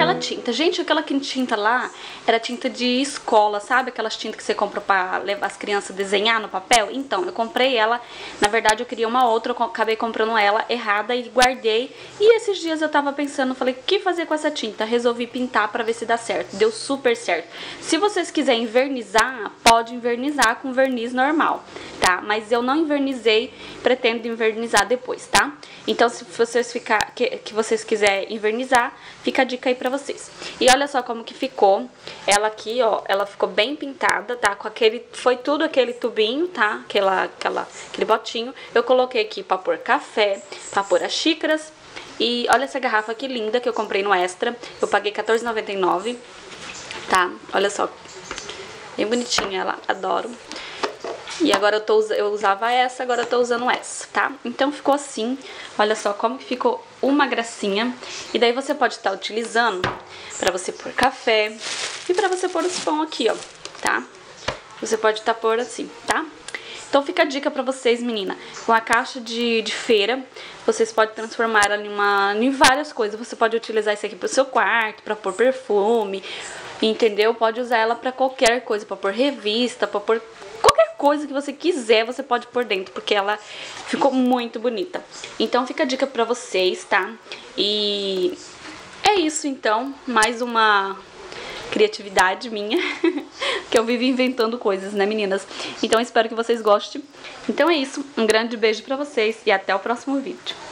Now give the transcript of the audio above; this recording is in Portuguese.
aquela tinta. Gente, aquela tinta lá era tinta de escola, sabe? Aquelas tintas que você compra pra levar as crianças a desenhar no papel. Então, eu comprei ela, na verdade eu queria uma outra, eu acabei comprando ela errada e guardei. E esses dias eu tava pensando, falei, o que fazer com essa tinta? Resolvi pintar pra ver se dá certo. Deu super certo. Se vocês quiserem invernizar, pode invernizar com verniz normal, tá? Mas eu não invernizei, pretendo invernizar depois, tá? Então, se vocês que vocês quiserem invernizar, fica a dica aí pra vocês. E olha só como que ficou. Ela aqui, ó, ela ficou bem pintada, tá? Com aquele, foi tudo aquele tubinho, tá? Aquele botinho. Eu coloquei aqui pra pôr café, pra pôr as xícaras. E olha essa garrafa que linda que eu comprei no Extra. Eu paguei R$14,99, tá? Olha só, bem bonitinha ela, adoro. E agora eu usava essa, agora eu tô usando essa, tá? Então ficou assim, olha só como que ficou uma gracinha. E daí você pode estar utilizando pra você pôr café e pra você pôr os pão aqui, ó, tá? Você pode estar pôr assim, tá? Então fica a dica pra vocês, menina. Com a caixa de feira, vocês podem transformar ela em várias coisas. Você pode utilizar isso aqui pro seu quarto, pra pôr perfume, entendeu? Pode usar ela pra qualquer coisa, pra pôr revista, pra pôr qualquer coisa que você quiser, você pode pôr dentro, porque ela ficou muito bonita. Então fica a dica pra vocês, tá? E é isso então, mais uma criatividade minha, que eu vivo inventando coisas, né, meninas? Então espero que vocês gostem. Então é isso, um grande beijo pra vocês e até o próximo vídeo.